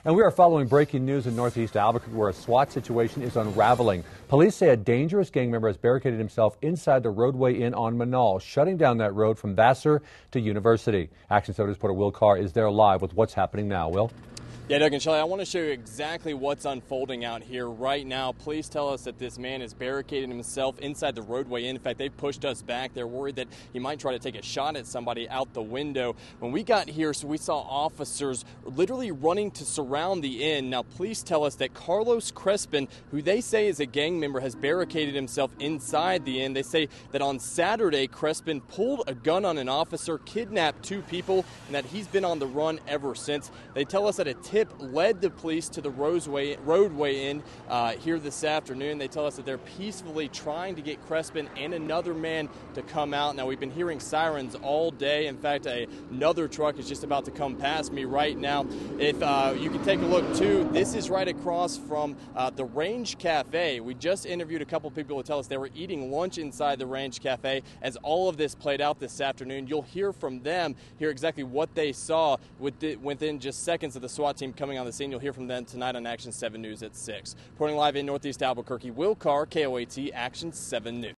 And we are following breaking news in northeast Albuquerque where a SWAT situation is unraveling. Police say a dangerous gang member has barricaded himself inside the roadway inn on Menaul, shutting down that road from Vassar to University. Action 7 reporter Will Carr is there live with what's happening now. Will? Yeah, Doug and Shelley, I want to show you exactly what's unfolding out here right now. Police tell us that this man has barricaded himself inside the roadway inn. In fact, they've pushed us back. They're worried that he might try to take a shot at somebody out the window. When we got here, so we saw officers literally running to surround the inn. Now, police tell us that Carlos Crespin, who they say is a gang member, has barricaded himself inside the inn. They say that on Saturday, Crespin pulled a gun on an officer, kidnapped 2 people, and that he's been on the run ever since. They tell us that a tip led the police to the roadway inn here this afternoon. They tell us that they're peacefully trying to get Crespin and another man to come out. Now, we've been hearing sirens all day. In fact, another truck is just about to come past me right now. If you can take a look, too, this is right across from the Range Cafe. We just interviewed a couple people who tell us they were eating lunch inside the Range Cafe as all of this played out this afternoon. You'll hear from them, hear exactly what they saw within just seconds of the SWAT team coming on the scene. You'll hear from them tonight on Action 7 News at 6. Reporting live in northeast Albuquerque, Will Carr, KOAT, Action 7 News.